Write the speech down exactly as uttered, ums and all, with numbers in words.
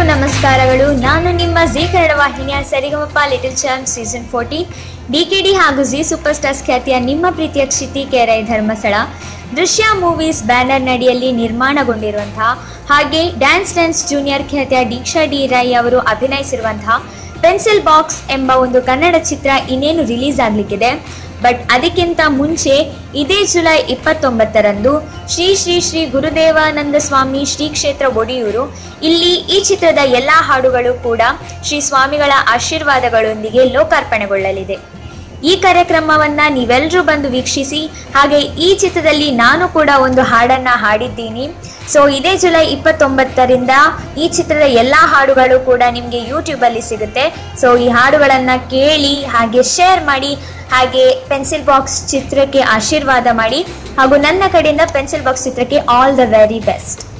ನಮಸ್ಕಾರಗಳು. ನಾನು ನಿಮ್ಮ ಜಿ ಕನ್ನಡ ವಾಹಿನಿಯ Sarigamapa little champ season fourteen DKD ಹಾಗೂ ಜಿ ಸೂಪರ್ ಸ್ಟಾರ್ಸ್ ಖ್ಯಾತಿಯ ನಿಮ್ಮ ಪ್ರೀತಿಯ ಕ್ಷಿತಿ ಕೆ ರೈ ಧರ್ಮಸ್ಥಳ ದೃಶ್ಯ ಮೂವೀಸ್ ಬ್ಯಾನರ್ ನಡಿಯಲ್ಲಿ ನಿರ್ಮಾಣಗೊಂಡಿರುವಂತಹ ಹಾಗೆ ಡ್ಯಾನ್ಸ್ ಡ್ಯಾನ್ಸ್ ಜೂನಿಯರ್ ಖ್ಯಾತಿಯ ದೀಕ್ಷಾ ಡಿ ರೈ ಅವರು ಅಭಿನಯಿಸಿರುವಂತಹ ಪೆನ್ಸಿಲ್ ಬಾಕ್ಸ್ ಎಂಬ ಒಂದು ಕನ್ನಡ ಚಿತ್ರ ಇನ್ನೇನು ರಿಲೀಸ್ ಆಗಲಿಕ್ಕಿದೆ. ಬಟ್ ಅದಕ್ಕಿಂತ ಮುಂಚೆ ಇದೇ ಜುಲೈ ಇಪ್ಪತ್ತೊಂಬತ್ತರಂದು ಶ್ರೀ ಶ್ರೀ ಶ್ರೀ ಗುರುದೇವಾನಂದ ಸ್ವಾಮಿ ಶ್ರೀ ಕ್ಷೇತ್ರ ಒಡಿಯೂರು ಇಲ್ಲಿ ಈ ಚಿತ್ರದ ಎಲ್ಲ ಹಾಡುಗಳು ಕೂಡ ಶ್ರೀ ಸ್ವಾಮಿಗಳ ಆಶೀರ್ವಾದಗಳೊಂದಿಗೆ ಲೋಕಾರ್ಪಣೆಗೊಳ್ಳಲಿದೆ. ಈ ಕಾರ್ಯಕ್ರಮವನ್ನ ನೀವೆಲ್ಲರೂ ಬಂದು ವೀಕ್ಷಿಸಿ. ಹಾಗೆ ಈ ಚಿತ್ರದಲ್ಲಿ ನಾನು ಕೂಡ ಒಂದು ಹಾಡನ್ನ ಹಾಡಿದ್ದೀನಿ. ಸೊ ಇದೇ ಜುಲೈ ಇಪ್ಪತ್ತೊಂಬತ್ತರಿಂದ ಈ ಚಿತ್ರದ ಎಲ್ಲ ಹಾಡುಗಳು ಕೂಡ ನಿಮಗೆ ಯೂಟ್ಯೂಬಲ್ಲಿ ಸಿಗುತ್ತೆ. ಸೊ ಈ ಹಾಡುಗಳನ್ನು ಕೇಳಿ ಹಾಗೆ ಶೇರ್ ಮಾಡಿ, ಹಾಗೆ ಪೆನ್ಸಿಲ್ ಬಾಕ್ಸ್ ಚಿತ್ರಕ್ಕೆ ಆಶೀರ್ವಾದ ಮಾಡಿ ಹಾಗೂ ನನ್ನ ಕಡೆಯಿಂದ ಪೆನ್ಸಿಲ್ ಬಾಕ್ಸ್ ಚಿತ್ರಕ್ಕೆ ಆಲ್ ದ ವೆರಿ ಬೆಸ್ಟ್.